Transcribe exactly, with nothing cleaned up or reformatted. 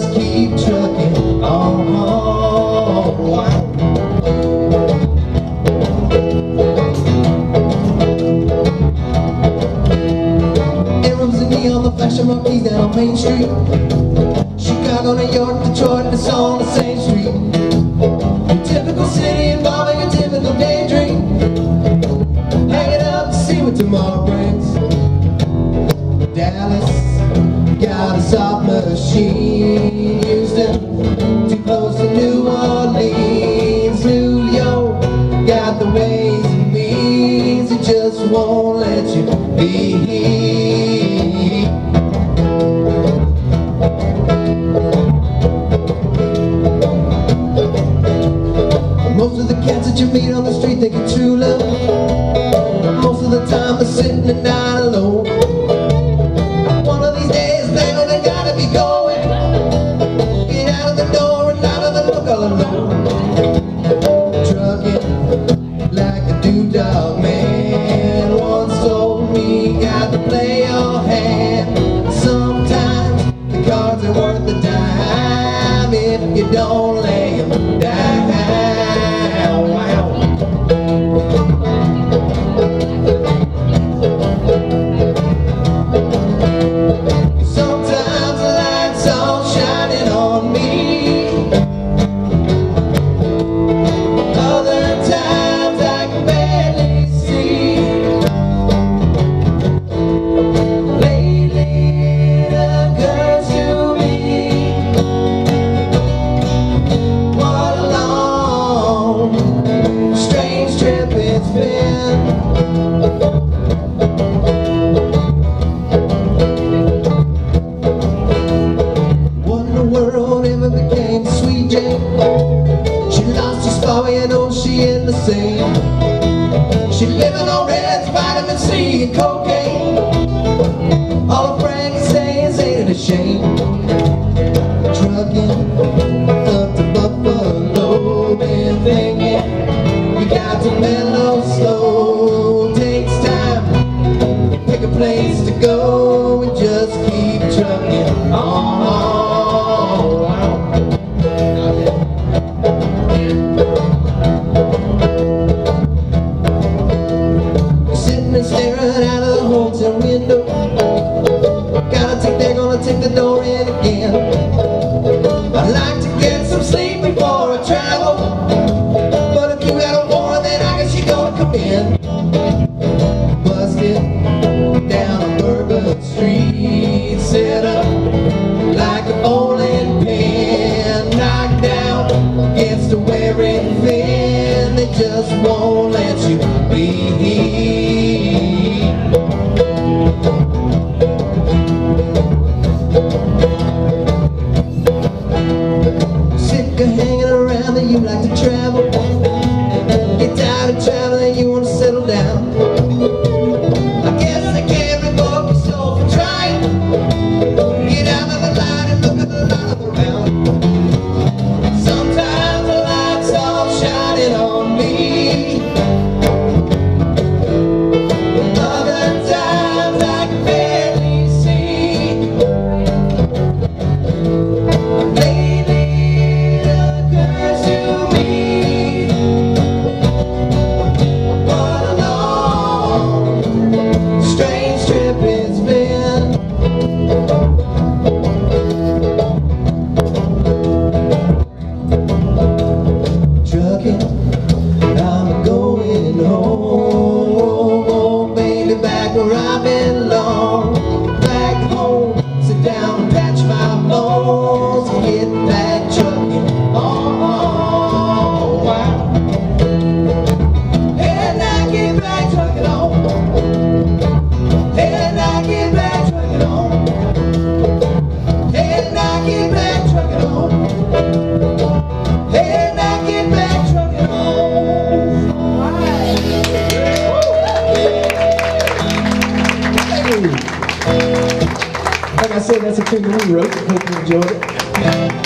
just keep trucking on. Wow. Arrows in neon, the flashing Rockies down on Main Street. Chicago, New York, Detroit, it's on the same street. A typical city involving a typical daydream. Hanging up to see what tomorrow brings. Dallas got a soft machine. Houston, too close to New Orleans. New York got the ways and means. It just won't let you be. Most of the cats that you meet on the street think it's true love. Most of the time they're sitting at night alone. One of these days they know they gotta be going. Get out of the door and out of the look all alone. Truckin' like a doo-dog man once told me, got to play your hand. Sometimes the cards are worth a dime if you don't lay them down. She in the same. She living on reds, vitamin C and cocaine. All her friends can say is ain't it a shame. Trucking up to Buffalo, been thinking you got to mellow slow. Takes time, pick a place to go and just keep trucking on. Staring out of the hotel window, gotta think they're gonna take the door in again. I'd like to get some sleep before I travel, but if you had a warrant, then I guess you're gonna come in. Busted down on Bourbon Street, set up like a bowling pin, knocked down against a wearing fin. They just won't let you be. Sick of hanging around and you like to travel. Get tired of traveling, you want to settle down. I guess I can't revoke your soul for trying. Get out of the light and look at the light around. Sometimes the lights all shining on me. Other times I can barely see. Lately it occurs to me, what a long, strange trip it's been. Trucking, I'm going home, oh baby, back where I belong. Back home, sit down and patch my bones, get back trucking. Oh, oh, wow. And I get back trucking on. And I get back trucking on. And I get back trucking on. And I get back trucking on. All right. Like I said, that's a tune that we wrote. Hope you enjoyed it.